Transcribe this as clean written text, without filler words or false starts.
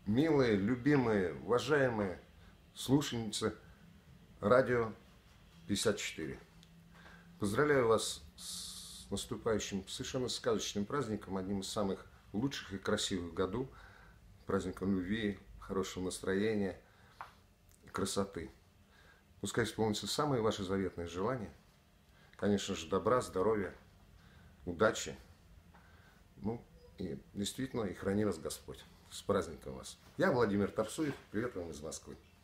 Милые, любимые, уважаемые слушательницы радио 54. Поздравляю вас с наступающим совершенно сказочным праздником, одним из самых лучших и красивых в году, праздником любви, хорошего настроения, красоты. Пускай исполнятся самые ваши заветные желания. Конечно же, добра, здоровья, удачи. Ну, и действительно, и храни вас Господь. С праздником вас. Я Владимир Тарсуев. Привет вам из Москвы.